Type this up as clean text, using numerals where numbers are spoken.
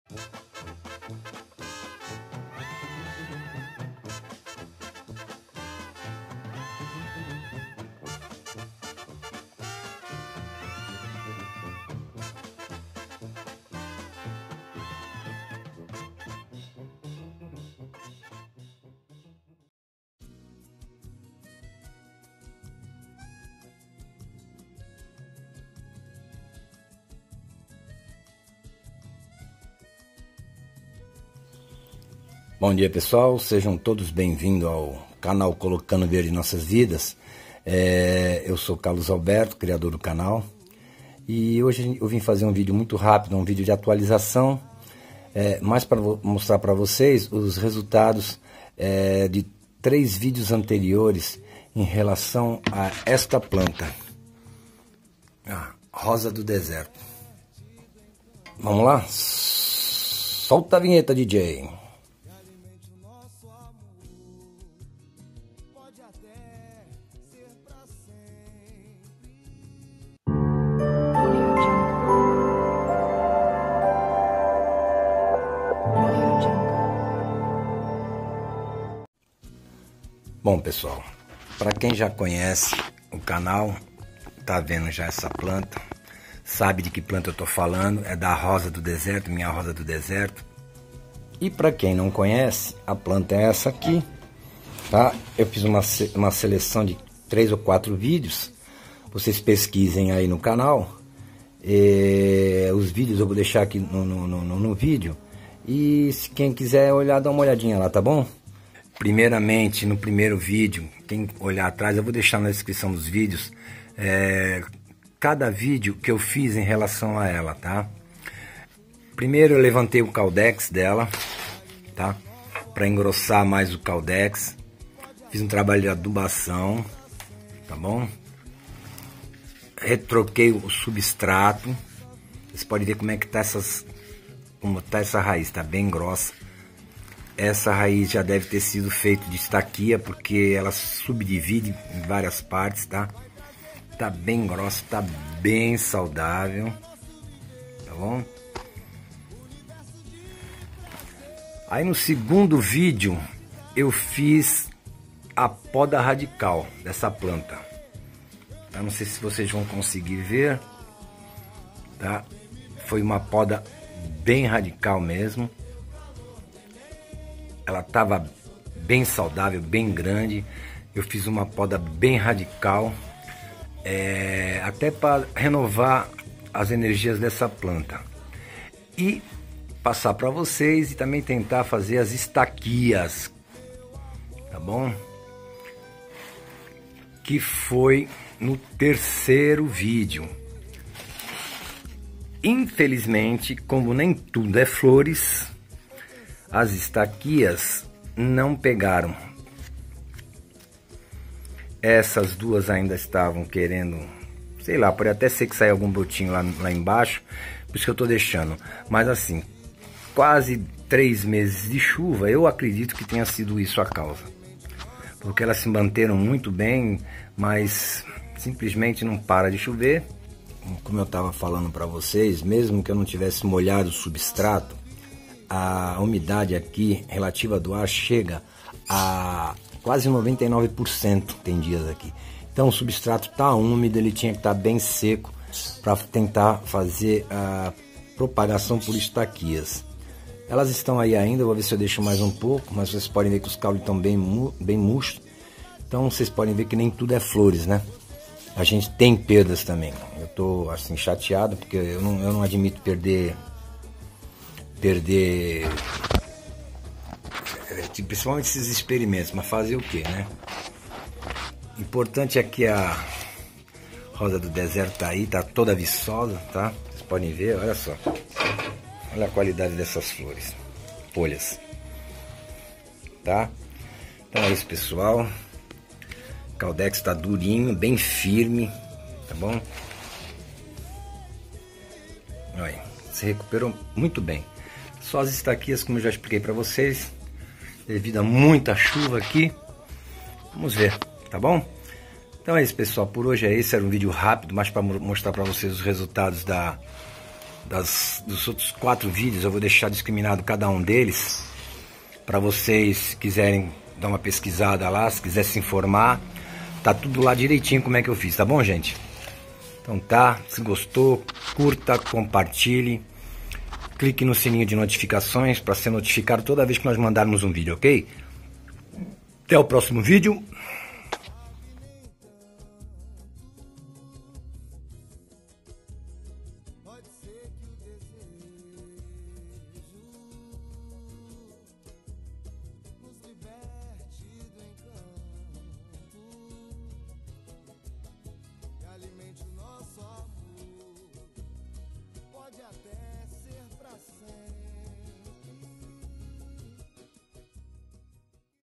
Bom dia, pessoal, sejam todos bem-vindos ao canal Colocando Verde em Nossas Vidas. Eu sou Carlos Alberto, criador do canal, e hoje eu vim fazer um vídeo muito rápido, um vídeo de atualização, mais para mostrar para vocês os resultados de 3 vídeos anteriores em relação a esta planta, a rosa do deserto. Vamos lá? Solta a vinheta, DJ! Bom, pessoal, para quem já conhece o canal, tá vendo já essa planta, sabe de que planta eu tô falando, é da rosa do deserto, minha rosa do deserto. E para quem não conhece, a planta é essa aqui, tá? Eu fiz uma seleção de 3 ou 4 vídeos, vocês pesquisem aí no canal, os vídeos eu vou deixar aqui no vídeo, e se quem quiser olhar, dá uma olhadinha lá, tá bom? Primeiramente, no primeiro vídeo, quem olhar atrás, eu vou deixar na descrição dos vídeos, cada vídeo que eu fiz em relação a ela, tá? Primeiro eu levantei o caldex dela, tá? Para engrossar mais o caldex. Fiz um trabalho de adubação, tá bom? Retroquei o substrato. Vocês podem ver como é que tá como tá essa raiz, tá bem grossa. Essa raiz já deve ter sido feita de estaquia, porque ela subdivide em várias partes, tá? Tá bem grossa, tá bem saudável, tá bom? Aí no segundo vídeo eu fiz a poda radical dessa planta. Eu não sei se vocês vão conseguir ver, tá? Foi uma poda bem radical mesmo. Ela estava bem saudável, bem grande. Eu fiz uma poda bem radical, até para renovar as energias dessa planta. E passar para vocês e também tentar fazer as estaquias, tá bom? Que foi no terceiro vídeo. Infelizmente, como nem tudo é flores, as estaquias não pegaram. Essas duas ainda estavam querendo, sei lá, pode até ser que saia algum brotinho lá embaixo, por isso que eu tô deixando. Mas assim, quase 3 meses de chuva, eu acredito que tenha sido isso a causa. Porque elas se manteram muito bem, mas simplesmente não para de chover. Como eu estava falando para vocês, mesmo que eu não tivesse molhado o substrato, a umidade aqui relativa do ar chega a quase 99%, tem dias aqui. Então o substrato está úmido, ele tinha que estar bem seco para tentar fazer a propagação por estaquias. Elas estão aí ainda, vou ver se eu deixo mais um pouco, mas vocês podem ver que os caules estão bem murchos. Então vocês podem ver que nem tudo é flores, né? A gente tem perdas também. Eu tô assim chateado porque eu não admito perder principalmente esses experimentos, mas fazer o que, né? Importante é que a rosa do deserto tá aí, tá toda viçosa, tá? Vocês podem ver, olha só. Olha a qualidade dessas flores, folhas, tá? Então é isso, pessoal. O caldex tá durinho, bem firme, tá bom? Olha, se recuperou muito bem. Só as estaquias, como eu já expliquei para vocês, devido a muita chuva aqui. Vamos ver, tá bom? Então é isso, pessoal, por hoje é isso. Era um vídeo rápido, mas para mostrar para vocês os resultados dos outros 4 vídeos, eu vou deixar discriminado cada um deles, para vocês quiserem dar uma pesquisada lá, se quiser se informar, tá tudo lá direitinho como é que eu fiz, tá bom, gente? Então tá, se gostou, curta, compartilhe, clique no sininho de notificações para ser notificado toda vez que nós mandarmos um vídeo, ok? Até o próximo vídeo.